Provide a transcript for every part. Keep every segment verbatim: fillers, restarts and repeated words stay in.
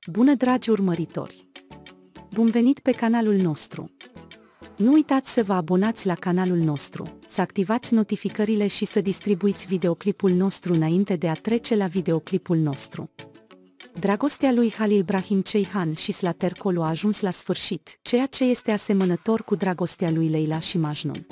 Bună, dragi urmăritori! Bun venit pe canalul nostru! Nu uitați să vă abonați la canalul nostru, să activați notificările și să distribuiți videoclipul nostru înainte de a trece la videoclipul nostru. Dragostea lui Halil Brahim Ceyhan și Slater Kolu a ajuns la sfârșit, ceea ce este asemănător cu dragostea lui Leila și Majnun.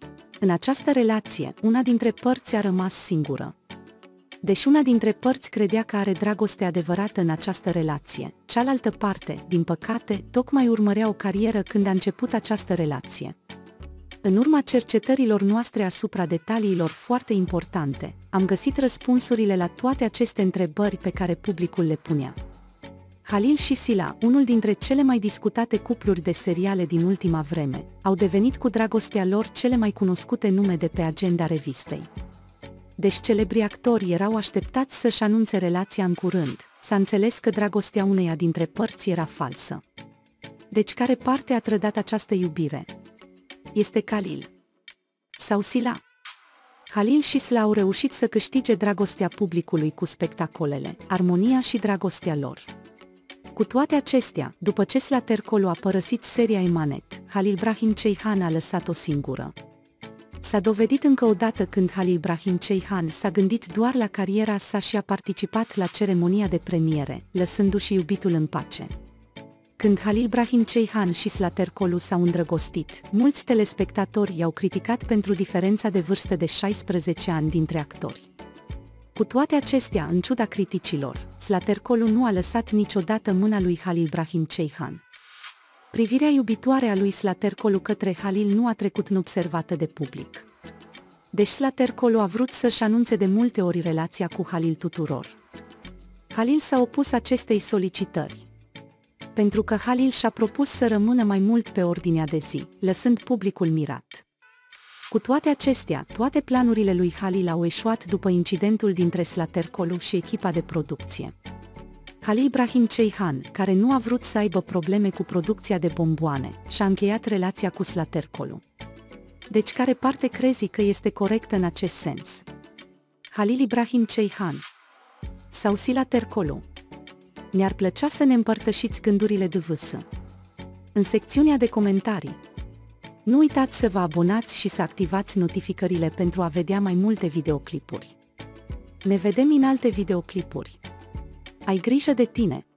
În această relație, una dintre părți a rămas singură. Deși una dintre părți credea că are dragoste adevărată în această relație, cealaltă parte, din păcate, tocmai urmărea o carieră când a început această relație. În urma cercetărilor noastre asupra detaliilor foarte importante, am găsit răspunsurile la toate aceste întrebări pe care publicul le punea. Halil și Sila, unul dintre cele mai discutate cupluri de seriale din ultima vreme, au devenit cu dragostea lor cele mai cunoscute nume de pe agenda revistei. Deși celebrii actori erau așteptați să-și anunțe relația în curând, s-a înțeles că dragostea uneia dintre părți era falsă. Deci care parte a trădat această iubire? Este Halil sau Sila? Halil și Sila au reușit să câștige dragostea publicului cu spectacolele, armonia și dragostea lor. Cu toate acestea, după ce Slater Kolu a părăsit seria Emanet, Halil Brahim Ceyhan a lăsat-o singură. S-a dovedit încă o dată când Halil Brahim Ceyhan s-a gândit doar la cariera sa și a participat la ceremonia de premiere, lăsându-și iubitul în pace. Când Halil Brahim Ceyhan și Slater Kolu s-au îndrăgostit, mulți telespectatori i-au criticat pentru diferența de vârstă de șaisprezece ani dintre actori. Cu toate acestea, în ciuda criticilor, Slater Kolu nu a lăsat niciodată mâna lui Halil Brahim Ceyhan. Privirea iubitoare a lui Slater Kolu către Halil nu a trecut neobservată de public. Deși Slater Kolu a vrut să-și anunțe de multe ori relația cu Halil tuturor, Halil s-a opus acestei solicitări. Pentru că Halil și-a propus să rămână mai mult pe ordinea de zi, lăsând publicul mirat. Cu toate acestea, toate planurile lui Halil au eșuat după incidentul dintre Slater Kolu și echipa de producție. Halil Brahim Ceyhan, care nu a vrut să aibă probleme cu producția de bomboane, și-a încheiat relația cu Slater Kolu. Deci care parte crezi că este corectă în acest sens? Halil Brahim Ceyhan sau Slater Kolu? Ne-ar plăcea să ne împărtășiți gândurile dumneavoastră în secțiunea de comentarii. Nu uitați să vă abonați și să activați notificările pentru a vedea mai multe videoclipuri. Ne vedem în alte videoclipuri. Ai grijă de tine!